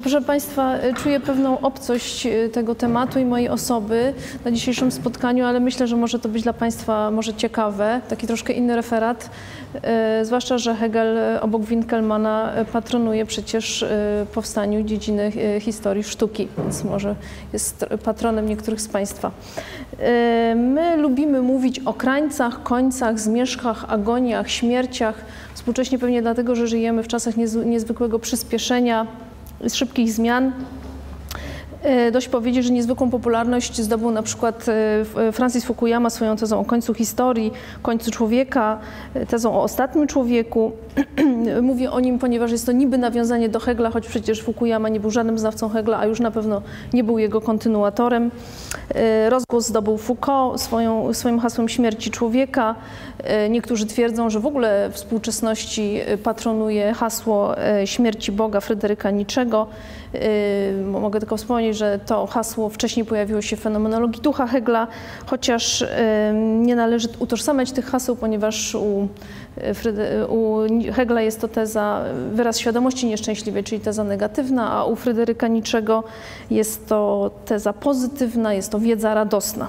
Proszę Państwa, czuję pewną obcość tego tematu i mojej osoby na dzisiejszym spotkaniu, ale myślę, że może to być dla Państwa może ciekawe, taki troszkę inny referat, zwłaszcza, że Hegel obok Winkelmana patronuje przecież powstaniu dziedziny historii sztuki, więc może jest patronem niektórych z Państwa. My lubimy mówić o krańcach, końcach, zmierzchach, agoniach, śmierciach, współcześnie pewnie dlatego, że żyjemy w czasach niezwykłego przyspieszenia, szybkich zmian. Dość powiedzieć, że niezwykłą popularność zdobył na przykład Francis Fukuyama swoją tezą o końcu historii, końcu człowieka, tezą o ostatnim człowieku. Mówię o nim, ponieważ jest to niby nawiązanie do Hegla, choć przecież Fukuyama nie był żadnym znawcą Hegla, a już na pewno nie był jego kontynuatorem. Rozgłos zdobył Foucault swoim hasłem śmierci człowieka. Niektórzy twierdzą, że w ogóle w współczesności patronuje hasło śmierci Boga Fryderyka Nietzschego. Mogę tylko wspomnieć, że to hasło wcześniej pojawiło się w fenomenologii ducha Hegla, chociaż nie należy utożsamiać tych haseł, ponieważ u Hegla jest to teza, wyraz świadomości nieszczęśliwej, czyli teza negatywna, a u Fryderyka Nietzschego jest to teza pozytywna, jest to wiedza radosna.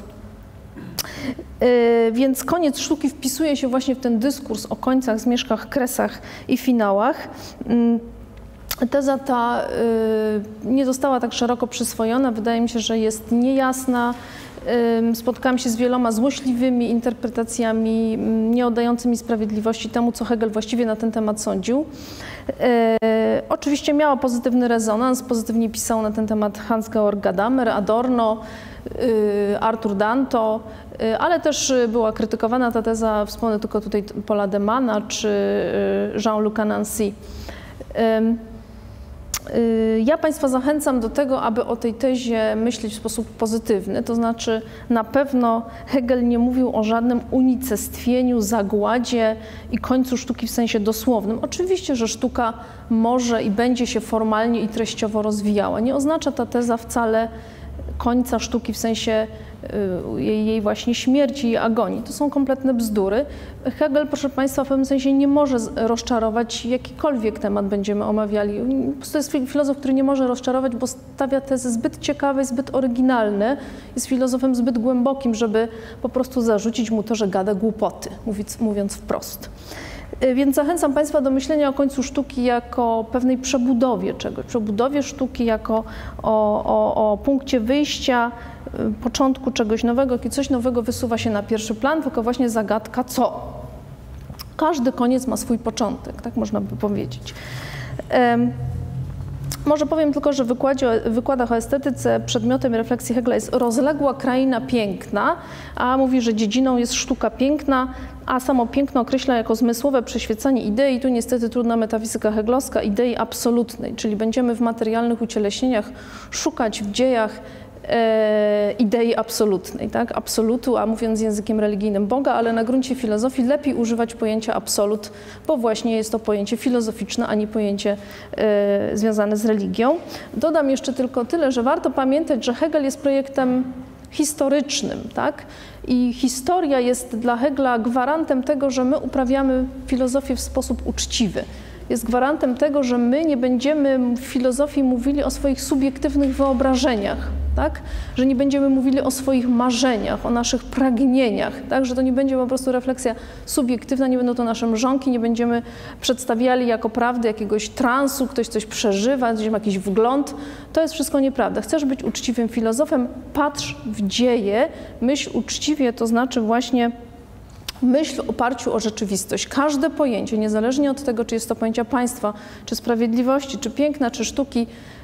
Więc koniec sztuki wpisuje się właśnie w ten dyskurs o końcach, zmierzchach, kresach i finałach. Teza ta nie została tak szeroko przyswojona, wydaje mi się, że jest niejasna. Spotkałam się z wieloma złośliwymi interpretacjami, nie oddającymi sprawiedliwości temu, co Hegel właściwie na ten temat sądził. Oczywiście miała pozytywny rezonans, pozytywnie pisał na ten temat Hans-Georg Gadamer, Adorno, Arthur Danto, ale też była krytykowana ta teza, wspomnę tylko tutaj Paula de Mana czy Jean-Luca Nancy. Ja Państwa zachęcam do tego, aby o tej tezie myśleć w sposób pozytywny, to znaczy na pewno Hegel nie mówił o żadnym unicestwieniu, zagładzie i końcu sztuki w sensie dosłownym. Oczywiście, że sztuka może i będzie się formalnie i treściowo rozwijała. Nie oznacza ta teza wcale końca sztuki w sensie jej właśnie śmierci i agonii. To są kompletne bzdury. Hegel, proszę Państwa, w pewnym sensie nie może rozczarować, jakikolwiek temat będziemy omawiali. Po prostu jest filozof, który nie może rozczarować, bo stawia tezy zbyt ciekawe, zbyt oryginalne. Jest filozofem zbyt głębokim, żeby po prostu zarzucić mu to, że gada głupoty, mówiąc wprost. Więc zachęcam Państwa do myślenia o końcu sztuki jako pewnej przebudowie czegoś, przebudowie sztuki jako o punkcie wyjścia, początku czegoś nowego, kiedy coś nowego wysuwa się na pierwszy plan, tylko właśnie zagadka co. Każdy koniec ma swój początek, tak można by powiedzieć. Może powiem tylko, że w wykładach o estetyce przedmiotem refleksji Hegla jest rozległa kraina piękna, a mówi, że dziedziną jest sztuka piękna, a samo piękno określa jako zmysłowe przeświecanie idei. I tu niestety trudna metafizyka heglowska idei absolutnej, czyli będziemy w materialnych ucieleśnieniach szukać w dziejach idei absolutnej, tak? Absolutu, a mówiąc językiem religijnym Boga, ale na gruncie filozofii lepiej używać pojęcia absolut, bo właśnie jest to pojęcie filozoficzne, a nie pojęcie związane z religią. Dodam jeszcze tylko tyle, że warto pamiętać, że Hegel jest projektem historycznym, tak? I historia jest dla Hegla gwarantem tego, że my uprawiamy filozofię w sposób uczciwy. Jest gwarantem tego, że my nie będziemy w filozofii mówili o swoich subiektywnych wyobrażeniach, tak? Że nie będziemy mówili o swoich marzeniach, o naszych pragnieniach, tak? Że to nie będzie po prostu refleksja subiektywna, nie będą to nasze mrzonki, nie będziemy przedstawiali jako prawdy jakiegoś transu, ktoś coś przeżywa, gdzieś ma jakiś wgląd. To jest wszystko nieprawda. Chcesz być uczciwym filozofem? Patrz w dzieje, myśl uczciwie, to znaczy właśnie myśl w oparciu o rzeczywistość. Każde pojęcie, niezależnie od tego, czy jest to pojęcie państwa, czy sprawiedliwości, czy piękna, czy sztuki,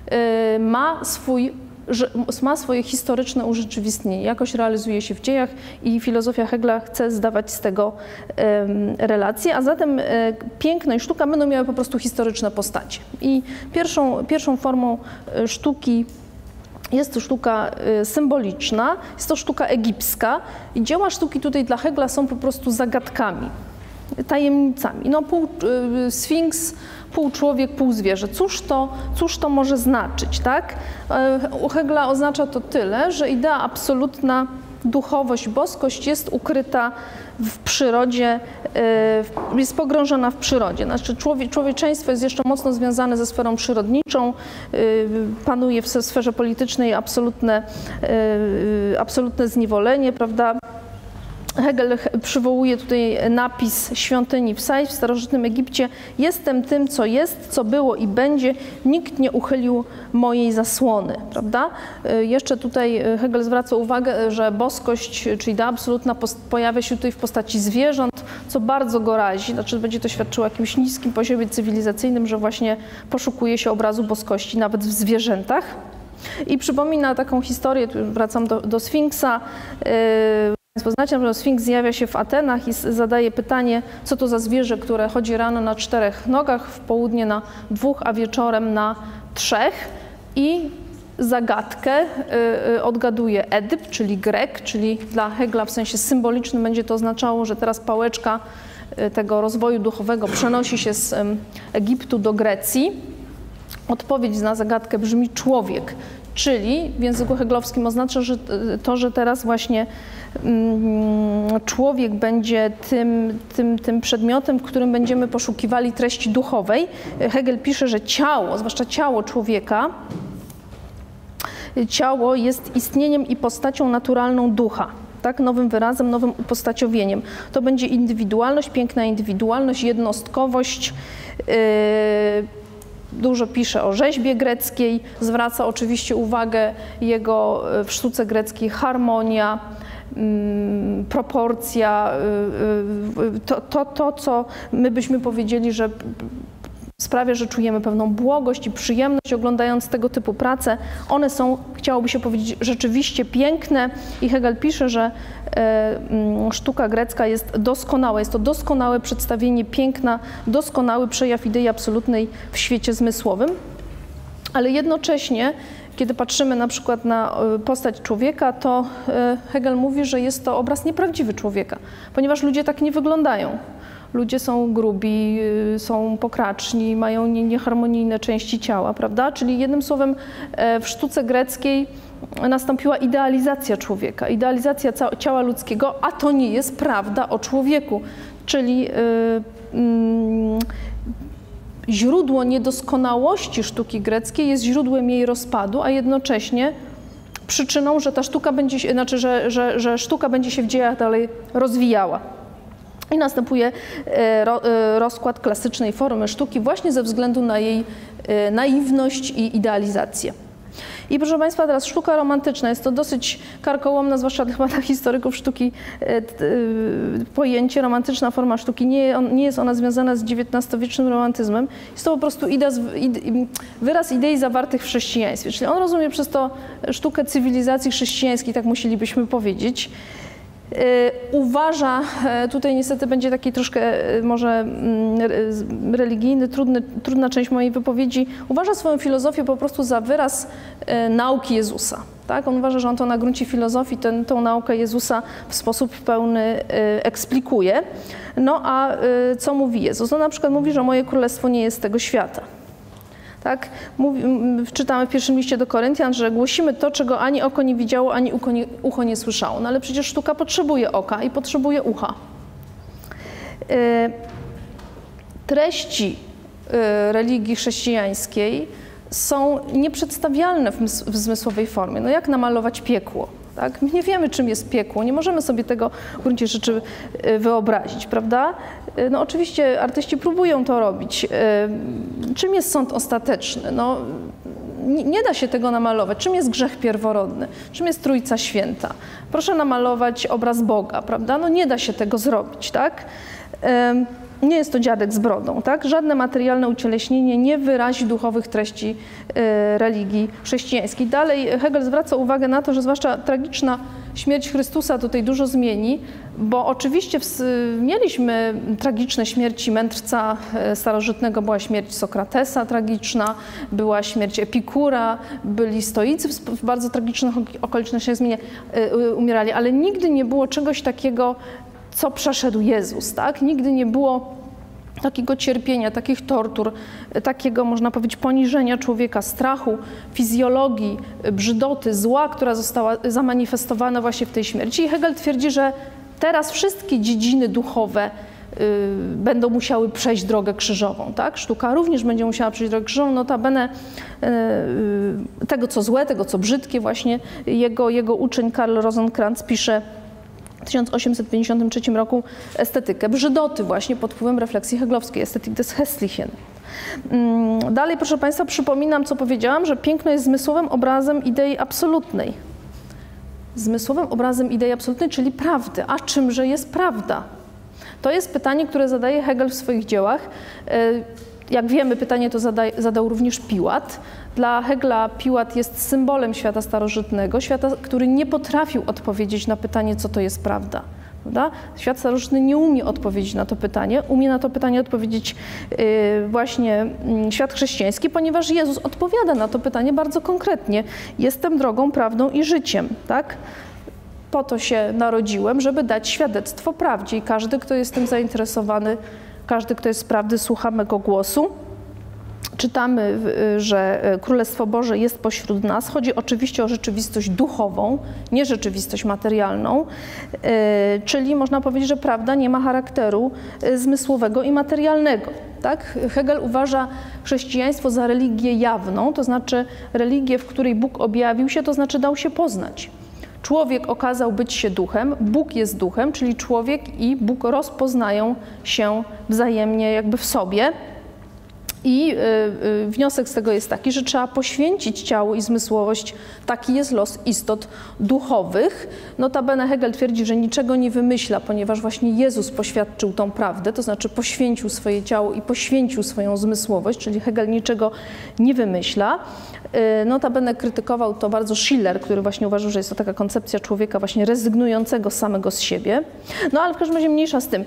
ma swoje historyczne urzeczywistnienie, jakoś realizuje się w dziejach i filozofia Hegla chce zdawać z tego relacje, a zatem piękno i sztuka będą miały po prostu historyczne postacie. I pierwszą formą sztuki jest to sztuka symboliczna, jest to sztuka egipska i dzieła sztuki tutaj dla Hegla są po prostu zagadkami, tajemnicami. No, pół sfinks, pół człowiek, pół zwierzę. Cóż to może znaczyć, tak? U Hegla oznacza to tyle, że idea absolutna duchowość, boskość jest ukryta w przyrodzie, jest pogrążona w przyrodzie. Znaczy człowieczeństwo jest jeszcze mocno związane ze sferą przyrodniczą, panuje w sferze politycznej absolutne zniewolenie, prawda? Hegel przywołuje tutaj napis świątyni w Sais w starożytnym Egipcie: jestem tym, co jest, co było i będzie, nikt nie uchylił mojej zasłony, prawda? Jeszcze tutaj Hegel zwraca uwagę, że boskość, czy idea absolutna, pojawia się tutaj w postaci zwierząt, co bardzo go razi, znaczy będzie to świadczyło o jakimś niskim poziomie cywilizacyjnym, że właśnie poszukuje się obrazu boskości nawet w zwierzętach. I przypomina taką historię, tu wracam do Sfinksa. Państwo znacie, że Sfinks zjawia się w Atenach i zadaje pytanie, co to za zwierzę, które chodzi rano na 4 nogach, w południe na 2, a wieczorem na 3. I zagadkę odgaduje Edyp, czyli Grek, czyli dla Hegla w sensie symbolicznym będzie to oznaczało, że teraz pałeczka tego rozwoju duchowego przenosi się z Egiptu do Grecji. Odpowiedź na zagadkę brzmi człowiek, czyli w języku heglowskim oznacza, że że teraz właśnie człowiek będzie tym przedmiotem, w którym będziemy poszukiwali treści duchowej. Hegel pisze, że ciało, zwłaszcza ciało człowieka, ciało jest istnieniem i postacią naturalną ducha. Tak, nowym wyrazem, nowym upostaciowieniem. To będzie indywidualność, piękna indywidualność, jednostkowość. Dużo pisze o rzeźbie greckiej, zwraca oczywiście uwagę jego w sztuce greckiej harmonia, proporcja, to, co my byśmy powiedzieli, że sprawia, że czujemy pewną błogość i przyjemność oglądając tego typu prace. One są, chciałoby się powiedzieć, rzeczywiście piękne i Hegel pisze, że sztuka grecka jest doskonała. Jest to doskonałe przedstawienie piękna, doskonały przejaw idei absolutnej w świecie zmysłowym. Ale jednocześnie, kiedy patrzymy na przykład na postać człowieka, to Hegel mówi, że jest to obraz nieprawdziwy człowieka, ponieważ ludzie tak nie wyglądają. Ludzie są grubi, są pokraczni, mają nieharmonijne części ciała, prawda? Czyli jednym słowem w sztuce greckiej nastąpiła idealizacja człowieka, idealizacja ciała ludzkiego, a to nie jest prawda o człowieku. Czyli źródło niedoskonałości sztuki greckiej jest źródłem jej rozpadu, a jednocześnie przyczyną, że ta sztuka będzie się, znaczy, że sztuka będzie się w dziejach dalej rozwijała. I następuje rozkład klasycznej formy sztuki właśnie ze względu na jej naiwność i idealizację. I proszę Państwa, teraz sztuka romantyczna. Jest to dosyć karkołomna, zwłaszcza chyba dla historyków sztuki, pojęcie romantyczna forma sztuki. Nie jest ona związana z XIX-wiecznym romantyzmem. Jest to po prostu wyraz idei zawartych w chrześcijaństwie. Czyli on rozumie przez to sztukę cywilizacji chrześcijańskiej, tak musielibyśmy powiedzieć. Uważa, tutaj niestety będzie taki troszkę może religijny, trudna część mojej wypowiedzi, uważa swoją filozofię po prostu za wyraz nauki Jezusa. Tak? On uważa, że on to na gruncie filozofii tą naukę Jezusa w sposób pełny eksplikuje. No a co mówi Jezus? On na przykład mówi, że moje królestwo nie jest z tego świata. Tak? Czytamy w pierwszym liście do Koryntian, że głosimy to, czego ani oko nie widziało, ani ucho nie słyszało. No ale przecież sztuka potrzebuje oka i potrzebuje ucha. Treści religii chrześcijańskiej są nieprzedstawialne w zmysłowej formie. No jak namalować piekło? Tak? My nie wiemy, czym jest piekło, nie możemy sobie tego w gruncie rzeczy wyobrazić, prawda? No oczywiście artyści próbują to robić. Czym jest sąd ostateczny? No, nie da się tego namalować. Czym jest grzech pierworodny? Czym jest Trójca Święta? Proszę namalować obraz Boga, prawda? No nie da się tego zrobić, tak? Nie jest to dziadek z brodą, tak? Żadne materialne ucieleśnienie nie wyrazi duchowych treści religii chrześcijańskiej. Dalej Hegel zwraca uwagę na to, że zwłaszcza tragiczna śmierć Chrystusa tutaj dużo zmieni, bo oczywiście mieliśmy tragiczne śmierci mędrca starożytnego, była śmierć Sokratesa tragiczna, była śmierć Epikura, byli stoicy w bardzo tragicznych okolicznościach umierali, ale nigdy nie było czegoś takiego, co przeszedł Jezus, tak? Nigdy nie było takiego cierpienia, takich tortur, takiego, można powiedzieć, poniżenia człowieka, strachu, fizjologii, brzydoty, zła, która została zamanifestowana właśnie w tej śmierci. I Hegel twierdzi, że teraz wszystkie dziedziny duchowe będą musiały przejść drogę krzyżową, tak? Sztuka również będzie musiała przejść drogę krzyżową, notabene tego, co złe, tego, co brzydkie właśnie. Jego uczeń Karl Rosenkrantz pisze w 1853 roku estetykę brzydoty właśnie pod wpływem refleksji heglowskiej, Ästhetik des Hässlichen. Dalej, proszę Państwa, przypominam, co powiedziałam, że piękno jest zmysłowym obrazem idei absolutnej. Zmysłowym obrazem idei absolutnej, czyli prawdy. A czymże jest prawda? To jest pytanie, które zadaje Hegel w swoich dziełach. Jak wiemy, pytanie to zadał również Piłat. Dla Hegla Piłat jest symbolem świata starożytnego, świata, który nie potrafił odpowiedzieć na pytanie, co to jest prawda. Prawda? Świat starożytny nie umie odpowiedzieć na to pytanie. Umie na to pytanie odpowiedzieć właśnie świat chrześcijański, ponieważ Jezus odpowiada na to pytanie bardzo konkretnie. Jestem drogą, prawdą i życiem. Tak? Po to się narodziłem, żeby dać świadectwo prawdzie i każdy, kto jest tym zainteresowany, każdy, kto jest z prawdy, słucha mego głosu. Czytamy, że Królestwo Boże jest pośród nas. Chodzi oczywiście o rzeczywistość duchową, nie rzeczywistość materialną, czyli można powiedzieć, że prawda nie ma charakteru zmysłowego i materialnego. Tak? Hegel uważa chrześcijaństwo za religię jawną, to znaczy religię, w której Bóg objawił się, to znaczy dał się poznać. Człowiek okazał być się duchem, Bóg jest duchem, czyli człowiek i Bóg rozpoznają się wzajemnie jakby w sobie. I wniosek z tego jest taki, że trzeba poświęcić ciało i zmysłowość. Taki jest los istot duchowych. Notabene Hegel twierdzi, że niczego nie wymyśla, ponieważ właśnie Jezus poświadczył tą prawdę, to znaczy poświęcił swoje ciało i poświęcił swoją zmysłowość, czyli Hegel niczego nie wymyśla. Notabene krytykował to bardzo Schiller, który właśnie uważał, że jest to taka koncepcja człowieka właśnie rezygnującego samego z siebie. No ale w każdym razie mniejsza z tym.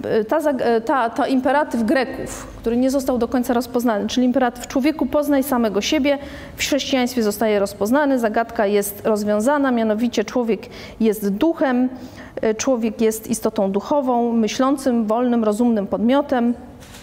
Ta imperatyw Greków, który nie został do końca rozpoznany, czyli imperatyw człowieku poznaj samego siebie, w chrześcijaństwie zostaje rozpoznany, zagadka jest rozwiązana, mianowicie człowiek jest duchem, człowiek jest istotą duchową, myślącym, wolnym, rozumnym podmiotem.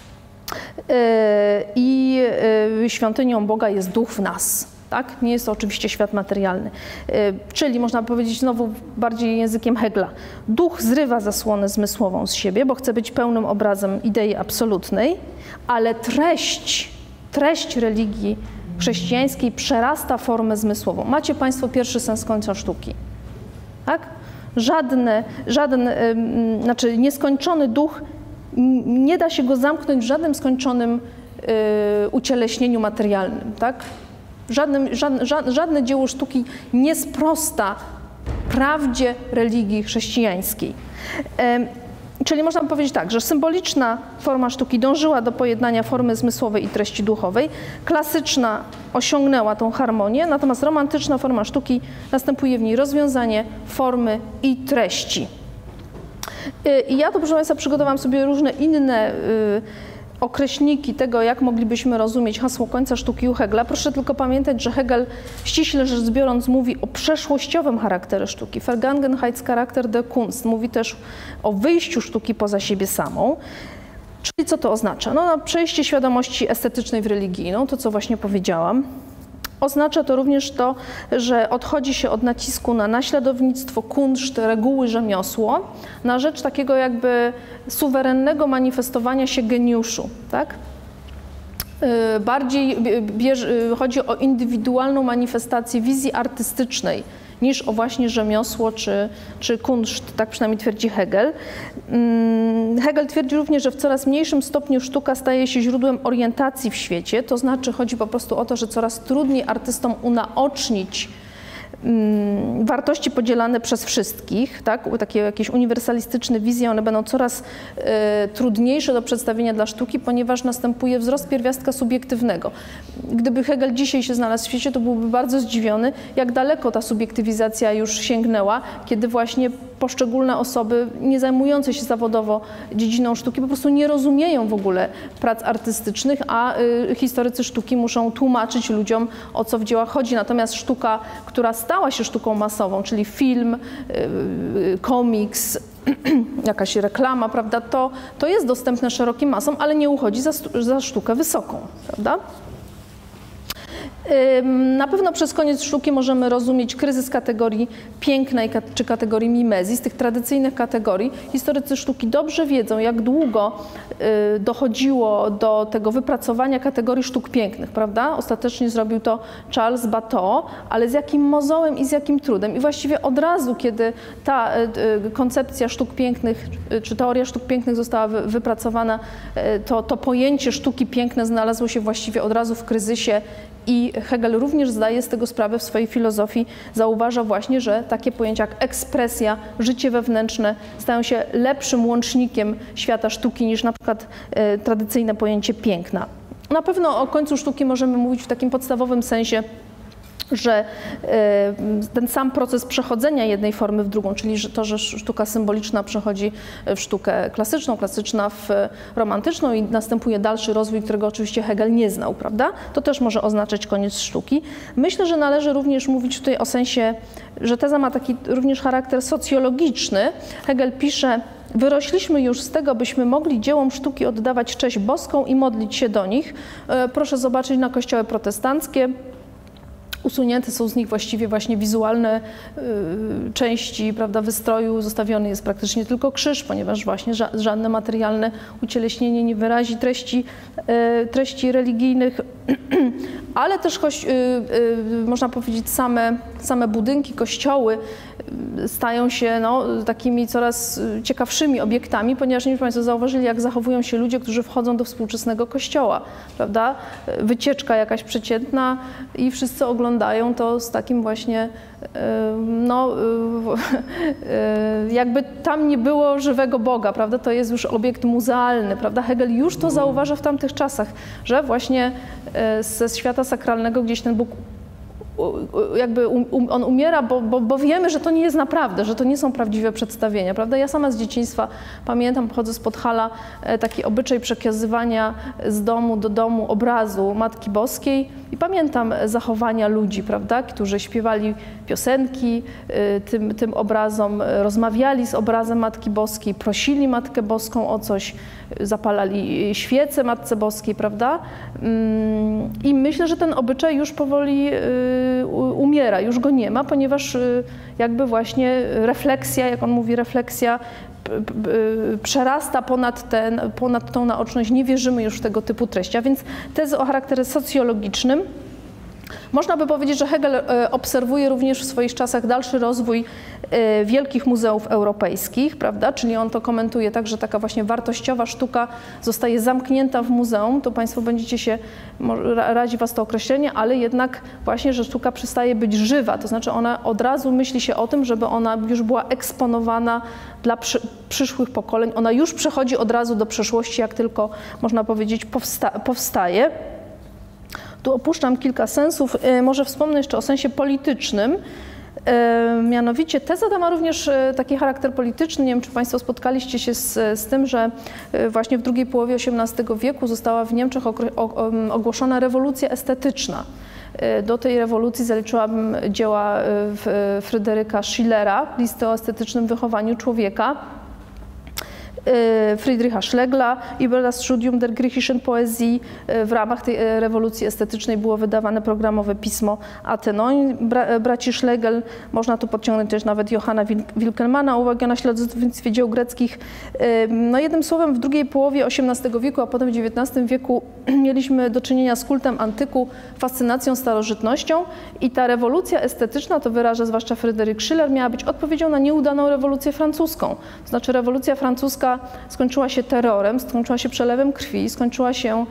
I świątynią Boga jest duch w nas. Tak? Nie jest to oczywiście świat materialny. Czyli można powiedzieć znowu bardziej językiem Hegla. Duch zrywa zasłonę zmysłową z siebie, bo chce być pełnym obrazem idei absolutnej, ale treść religii chrześcijańskiej przerasta formę zmysłową. Macie Państwo pierwszy sens końca sztuki. Tak? Znaczy nieskończony duch nie da się go zamknąć w żadnym skończonym ucieleśnieniu materialnym. Tak? Żadne dzieło sztuki nie sprosta prawdzie religii chrześcijańskiej. Czyli można powiedzieć tak, że symboliczna forma sztuki dążyła do pojednania formy zmysłowej i treści duchowej, klasyczna osiągnęła tą harmonię, natomiast romantyczna forma sztuki następuje w niej rozwiązanie formy i treści. I ja to, proszę Państwa, przygotowałam sobie różne inne określniki tego, jak moglibyśmy rozumieć hasło końca sztuki u Hegla. Proszę tylko pamiętać, że Hegel ściśle rzecz biorąc mówi o przeszłościowym charakterze sztuki. Vergangenheitscharakter der Kunst. Mówi też o wyjściu sztuki poza siebie samą. Czyli co to oznacza? No, przejście świadomości estetycznej w religijną, to co właśnie powiedziałam. Oznacza to również to, że odchodzi się od nacisku na naśladownictwo, kunszt, reguły, rzemiosło, na rzecz takiego jakby suwerennego manifestowania się geniuszu. Tak? Bardziej chodzi o indywidualną manifestację wizji artystycznej niż o właśnie rzemiosło czy kunszt, tak przynajmniej twierdzi Hegel. Hegel twierdzi również, że w coraz mniejszym stopniu sztuka staje się źródłem orientacji w świecie, to znaczy chodzi po prostu o to, że coraz trudniej artystom unaocznić wartości podzielane przez wszystkich, tak? Takie jakieś uniwersalistyczne wizje, one będą coraz trudniejsze do przedstawienia dla sztuki, ponieważ następuje wzrost pierwiastka subiektywnego. Gdyby Hegel dzisiaj się znalazł w świecie, to byłby bardzo zdziwiony, jak daleko ta subiektywizacja już sięgnęła, kiedy właśnie poszczególne osoby nie zajmujące się zawodowo dziedziną sztuki po prostu nie rozumieją w ogóle prac artystycznych, a historycy sztuki muszą tłumaczyć ludziom, o co w dziełach chodzi. Natomiast sztuka, która stała się sztuką masową, czyli film, komiks, jakaś reklama, prawda, to jest dostępne szerokim masom, ale nie uchodzi za sztukę wysoką, prawda? Na pewno przez koniec sztuki możemy rozumieć kryzys kategorii pięknej czy kategorii mimezji, z tych tradycyjnych kategorii. Historycy sztuki dobrze wiedzą, jak długo dochodziło do tego wypracowania kategorii sztuk pięknych, prawda? Ostatecznie zrobił to Charles Bateau, ale z jakim mozołem i z jakim trudem. I właściwie od razu, kiedy ta koncepcja sztuk pięknych, czy teoria sztuk pięknych została wypracowana, to pojęcie sztuki piękne znalazło się właściwie od razu w kryzysie i Hegel również zdaje z tego sprawę w swojej filozofii, zauważa właśnie, że takie pojęcia jak ekspresja, życie wewnętrzne stają się lepszym łącznikiem świata sztuki niż na przykład tradycyjne pojęcie piękna. Na pewno o końcu sztuki możemy mówić w takim podstawowym sensie, że ten sam proces przechodzenia jednej formy w drugą, czyli to, że sztuka symboliczna przechodzi w sztukę klasyczną, klasyczna w romantyczną i następuje dalszy rozwój, którego oczywiście Hegel nie znał, prawda? To też może oznaczać koniec sztuki. Myślę, że należy również mówić tutaj o sensie, że teza ma taki również charakter socjologiczny. Hegel pisze: wyrośliśmy już z tego, byśmy mogli dziełom sztuki oddawać cześć boską i modlić się do nich. Proszę zobaczyć na kościoły protestanckie. Usunięte są z nich właściwie właśnie wizualne części, prawda, wystroju, zostawiony jest praktycznie tylko krzyż, ponieważ właśnie żadne materialne ucieleśnienie nie wyrazi treści religijnych, ale też można powiedzieć same budynki, kościoły stają się takimi coraz ciekawszymi obiektami, ponieważ nie wiem, czy Państwo zauważyli, jak zachowują się ludzie, którzy wchodzą do współczesnego kościoła, prawda? Wycieczka jakaś przeciętna i wszyscy oglądają to z takim właśnie, jakby tam nie było żywego Boga, prawda? To jest już obiekt muzealny, prawda? Hegel już to zauważa w tamtych czasach, że właśnie ze świata sakralnego gdzieś ten Bóg jakby on umiera, bo wiemy, że to nie jest naprawdę, że to nie są prawdziwe przedstawienia, prawda? Ja sama z dzieciństwa pamiętam, pochodzę z Podhala, taki obyczaj przekazywania z domu do domu obrazu Matki Boskiej i pamiętam zachowania ludzi, prawda, którzy śpiewali piosenki tym obrazom, rozmawiali z obrazem Matki Boskiej, prosili Matkę Boską o coś, zapalali świece Matce Boskiej, prawda? I myślę, że ten obyczaj już powoli umiera, już go nie ma, ponieważ jakby właśnie refleksja, jak on mówi, refleksja przerasta ponad tą naoczność, nie wierzymy już w tego typu treści. A więc tezy o charakterze socjologicznym. Można by powiedzieć, że Hegel obserwuje również w swoich czasach dalszy rozwój wielkich muzeów europejskich, prawda? Czyli on to komentuje tak, że taka właśnie wartościowa sztuka zostaje zamknięta w muzeum, to Państwo będziecie się, radzi Was to określenie, ale jednak właśnie, że sztuka przestaje być żywa, to znaczy ona od razu myśli się o tym, żeby ona już była eksponowana dla przyszłych pokoleń, ona już przechodzi od razu do przeszłości, jak tylko, można powiedzieć, powstaje. Tu opuszczam kilka sensów, może wspomnę jeszcze o sensie politycznym. Mianowicie teza ta ma również taki charakter polityczny. Nie wiem, czy Państwo spotkaliście się z tym, że właśnie w drugiej połowie XVIII wieku została w Niemczech ogłoszona rewolucja estetyczna. Do tej rewolucji zaliczyłabym dzieła Fryderyka Schillera, listy o estetycznym wychowaniu człowieka, Friedricha Schlegla i das Studium der griechischen Poesie. W ramach tej rewolucji estetycznej było wydawane programowe pismo Athenon braci Schlegel. Można tu podciągnąć też nawet Johanna Wilkelmana, uwagę na śladownictwie dzieł greckich. No jednym słowem w drugiej połowie XVIII wieku, a potem w XIX wieku mieliśmy do czynienia z kultem antyku, fascynacją starożytnością i ta rewolucja estetyczna, to wyraża zwłaszcza Fryderyk Schiller, miała być odpowiedzią na nieudaną rewolucję francuską. To znaczy rewolucja francuska skończyła się terrorem, skończyła się przelewem krwi, skończyła się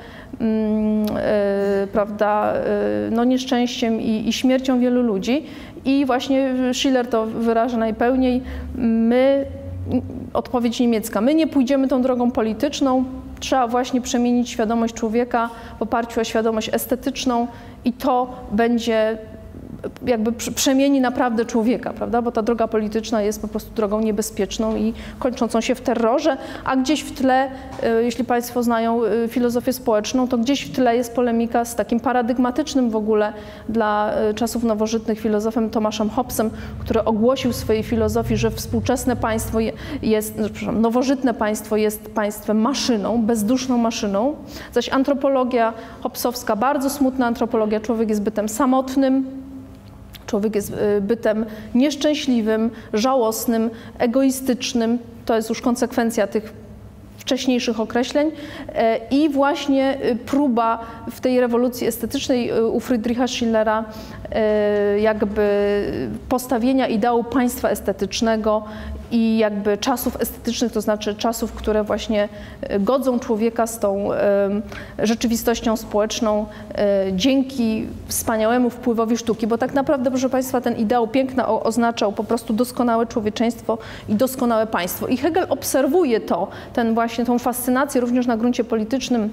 prawda, no nieszczęściem i śmiercią wielu ludzi. I właśnie Schiller to wyraża najpełniej, odpowiedź niemiecka, my nie pójdziemy tą drogą polityczną, trzeba właśnie przemienić świadomość człowieka w oparciu o świadomość estetyczną i to będzie jakby przemieni naprawdę człowieka, prawda? Bo ta droga polityczna jest po prostu drogą niebezpieczną i kończącą się w terrorze, a gdzieś w tle, jeśli Państwo znają filozofię społeczną, to gdzieś w tle jest polemika z takim paradygmatycznym w ogóle dla czasów nowożytnych filozofem Tomaszem Hobbesem, który ogłosił w swojej filozofii, że współczesne państwo nowożytne państwo jest państwem maszyną, bezduszną maszyną, zaś antropologia hobbesowska, bardzo smutna antropologia, człowiek jest bytem samotnym, człowiek jest bytem nieszczęśliwym, żałosnym, egoistycznym. To jest już konsekwencja tych wcześniejszych określeń i właśnie próba w tej rewolucji estetycznej u Friedricha Schillera jakby postawienia ideału państwa estetycznego i jakby czasów estetycznych, to znaczy czasów, które właśnie godzą człowieka z tą rzeczywistością społeczną dzięki wspaniałemu wpływowi sztuki, bo tak naprawdę, proszę Państwa, ten ideał piękna oznaczał po prostu doskonałe człowieczeństwo i doskonałe państwo. I Hegel obserwuje tą fascynację również na gruncie politycznym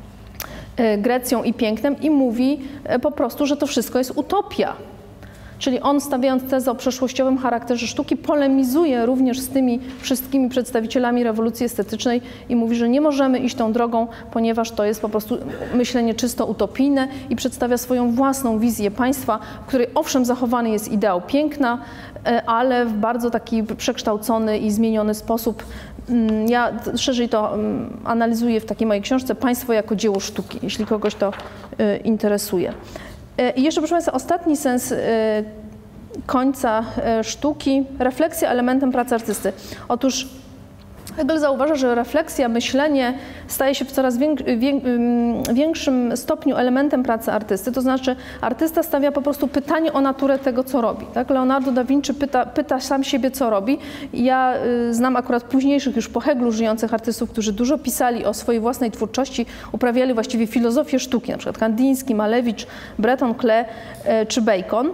Grecją i pięknem i mówi po prostu, że to wszystko jest utopia. Czyli on, stawiając tezę o przeszłościowym charakterze sztuki, polemizuje również z tymi wszystkimi przedstawicielami rewolucji estetycznej i mówi, że nie możemy iść tą drogą, ponieważ to jest po prostu myślenie czysto utopijne i przedstawia swoją własną wizję państwa, w której owszem zachowany jest ideał piękna, ale w bardzo taki przekształcony i zmieniony sposób. Ja szerzej to analizuję w takiej mojej książce Państwo jako dzieło sztuki, jeśli kogoś to interesuje. I jeszcze, proszę Państwa, ostatni sens końca sztuki, refleksja elementem pracy artysty. Otóż Hegel zauważa, że refleksja, myślenie staje się w coraz większym stopniu elementem pracy artysty, to znaczy artysta stawia po prostu pytanie o naturę tego, co robi. Tak? Leonardo da Vinci pyta sam siebie, co robi. Ja znam akurat późniejszych już po Heglu żyjących artystów, którzy dużo pisali o swojej własnej twórczości, uprawiali właściwie filozofię sztuki, na przykład Kandiński, Malewicz, Breton, Klee czy Bacon.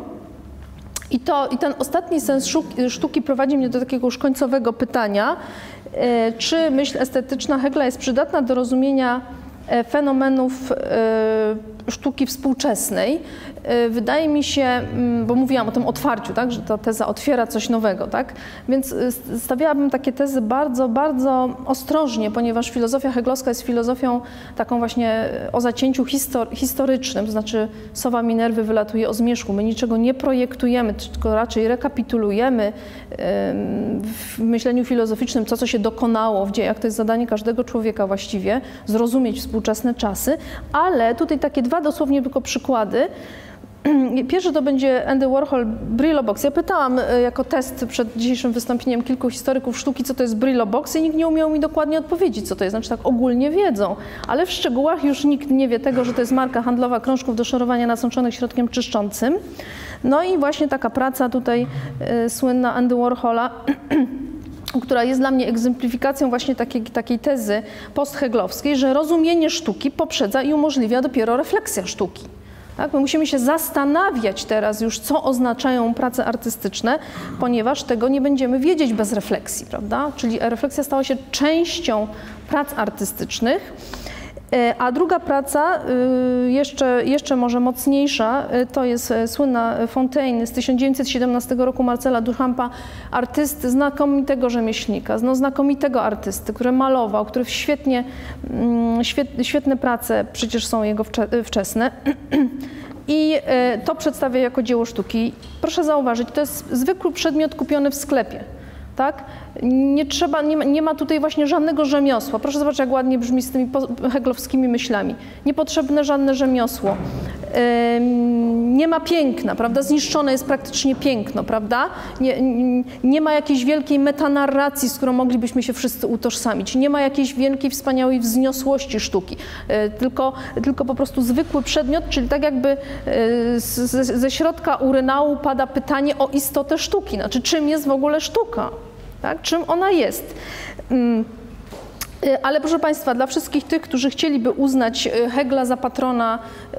I ten ostatni sens sztuki prowadzi mnie do takiego już końcowego pytania, czy myśl estetyczna Hegla jest przydatna do rozumienia fenomenów sztuki współczesnej. Wydaje mi się, bo mówiłam o tym otwarciu, tak, że ta teza otwiera coś nowego, tak? Więc stawiałabym takie tezy bardzo, bardzo ostrożnie, ponieważ filozofia heglowska jest filozofią taką właśnie o zacięciu historycznym, to znaczy sowa Minerwy wylatuje o zmierzchu. My niczego nie projektujemy, tylko raczej rekapitulujemy w myśleniu filozoficznym to, co się dokonało w dziejach. To jest zadanie każdego człowieka właściwie, zrozumieć współczesne czasy, ale tutaj takie dwa dosłownie tylko przykłady. Pierwszy to będzie Andy Warhol, Brillo Box. Ja pytałam jako test przed dzisiejszym wystąpieniem kilku historyków sztuki, co to jest Brillo Box i nikt nie umiał mi dokładnie odpowiedzieć, co to jest. Znaczy tak ogólnie wiedzą, ale w szczegółach już nikt nie wie tego, że to jest marka handlowa krążków do szorowania nasączonych środkiem czyszczącym. No i właśnie taka praca tutaj słynna Andy Warhola, która jest dla mnie egzemplifikacją właśnie takiej tezy postheglowskiej, że rozumienie sztuki poprzedza i umożliwia dopiero refleksja sztuki. Tak? My musimy się zastanawiać teraz już, co oznaczają prace artystyczne, ponieważ tego nie będziemy wiedzieć bez refleksji, prawda? Czyli refleksja stała się częścią prac artystycznych. A druga praca, jeszcze może mocniejsza, to jest słynna Fontaine z 1917 roku Marcela Duchampa, artysty, znakomitego rzemieślnika, znakomitego artysty, który malował, który świetne prace przecież są jego wczesne. I to przedstawia jako dzieło sztuki. Proszę zauważyć, to jest zwykły przedmiot kupiony w sklepie. Tak? Nie ma tutaj właśnie żadnego rzemiosła. Proszę zobaczyć, jak ładnie brzmi z tymi heglowskimi myślami. Niepotrzebne żadne rzemiosło. Nie ma piękna, prawda? Zniszczone jest praktycznie piękno, prawda? Nie ma jakiejś wielkiej metanarracji, z którą moglibyśmy się wszyscy utożsamić. Nie ma jakiejś wielkiej, wspaniałej wzniosłości sztuki. Tylko po prostu zwykły przedmiot, czyli tak jakby ze środka urynału pada pytanie o istotę sztuki. Znaczy, czym jest w ogóle sztuka? Tak? Czym ona jest? Ale proszę Państwa, dla wszystkich tych, którzy chcieliby uznać Hegla za patrona,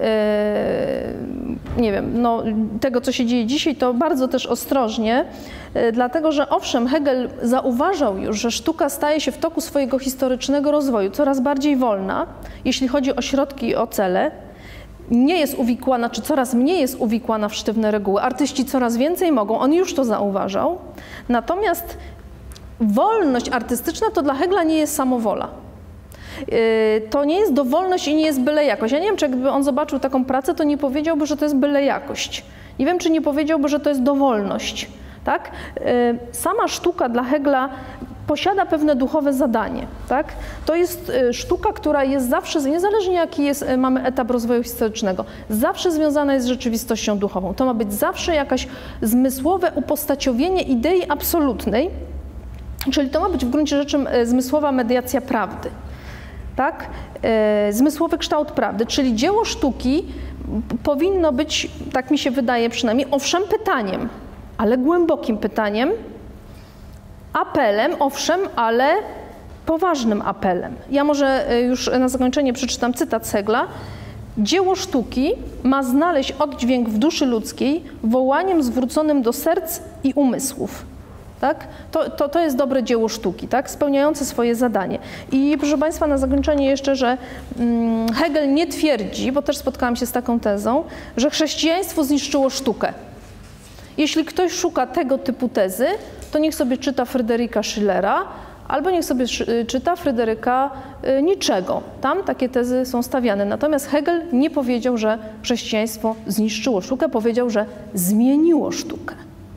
nie wiem, tego, co się dzieje dzisiaj, to bardzo też ostrożnie, dlatego że owszem, Hegel zauważał już, że sztuka staje się w toku swojego historycznego rozwoju coraz bardziej wolna, jeśli chodzi o środki i o cele, nie jest uwikłana, czy coraz mniej jest uwikłana w sztywne reguły. Artyści coraz więcej mogą, on już to zauważał. Natomiast wolność artystyczna to dla Hegla nie jest samowola. To nie jest dowolność i nie jest byle jakość. Ja nie wiem, czy jakby on zobaczył taką pracę, to nie powiedziałby, że to jest byle jakość. Nie wiem, czy nie powiedziałby, że to jest dowolność. Tak? Sama sztuka dla Hegla posiada pewne duchowe zadanie. Tak? To jest sztuka, która jest zawsze, niezależnie jaki mamy etap rozwoju historycznego, zawsze związana jest z rzeczywistością duchową. To ma być zawsze jakaś zmysłowe upostaciowienie idei absolutnej, czyli to ma być w gruncie rzeczy zmysłowa mediacja prawdy. Tak? Zmysłowy kształt prawdy, czyli dzieło sztuki powinno być, tak mi się wydaje przynajmniej, owszem pytaniem, ale głębokim pytaniem, apelem, owszem, ale poważnym apelem. Ja może już na zakończenie przeczytam cytat z Hegla. Dzieło sztuki ma znaleźć oddźwięk w duszy ludzkiej wołaniem zwróconym do serc i umysłów. Tak? To jest dobre dzieło sztuki, tak? Spełniające swoje zadanie. I proszę Państwa, na zakończenie jeszcze, że Hegel nie twierdzi, bo też spotkałam się z taką tezą, że chrześcijaństwo zniszczyło sztukę. Jeśli ktoś szuka tego typu tezy, to niech sobie czyta Fryderyka Schillera, albo niech sobie czyta Fryderyka Nietzschego. Tam takie tezy są stawiane. Natomiast Hegel nie powiedział, że chrześcijaństwo zniszczyło sztukę, powiedział, że zmieniło sztukę.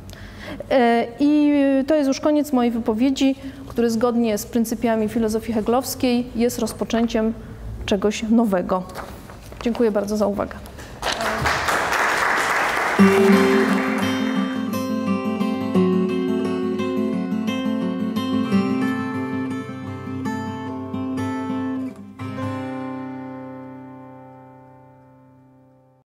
I to jest już koniec mojej wypowiedzi, który zgodnie z pryncypiami filozofii heglowskiej jest rozpoczęciem czegoś nowego. Dziękuję bardzo za uwagę.